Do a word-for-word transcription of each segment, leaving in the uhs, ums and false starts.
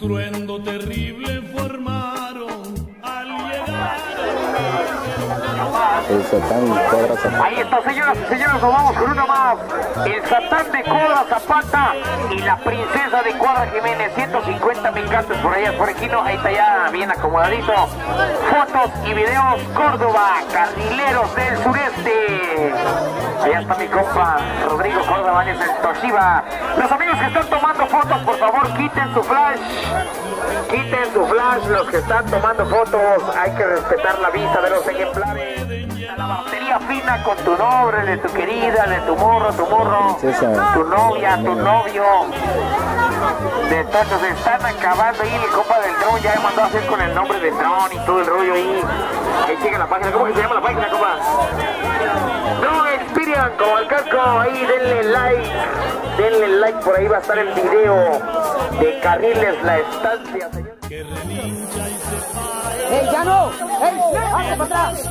estruendo terrible formaron al llegar. El Satán Cobra Zapata. Ahí está, señoras y señores, nos vamos con una más. El Satán de Cobra Zapata y la princesa de Cuadra Jiménez. ciento cincuenta mil cantos por allá, por aquí no. Ahí está ya bien acomodadito. Fotos y videos Córdoba, carrileros del sureste. Allá está mi compa Rodrigo Córdoba, es el Toshiba. Los amigos que están tomando fotos, por favor, quiten su flash. Quiten su flash, los que están tomando fotos. Hay que respetar la vista de los ejemplares. La batería fina con tu nombre, de tu querida, de tu morro, tu morro, tu novia, tu novio. De todos se están acabando ahí. El compa del dron ya me mandó a hacer con el nombre del dron y todo el rollo ahí. Ahí sigue la página. ¿Cómo que se llama la página, compa? No Experian, como el casco. Ahí denle like. Denle like, por ahí va a estar el video de Carriles La Estancia, señor. ¡Ey, ya no! ¡Ey, hazte para atrás!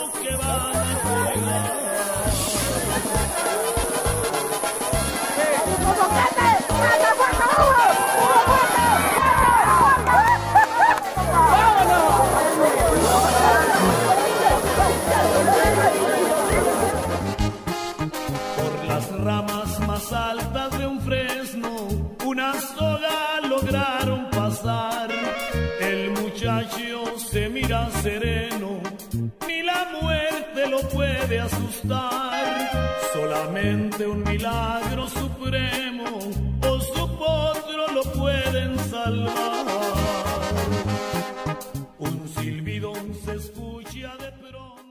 Por las ramas más altas de un fresno, una soga lograron pasar. El muchacho se mira sereno, ni la muerte lo puede asustar. Solamente un milagro supremo o su potro lo pueden salvar. Un silbido se escucha de pronto.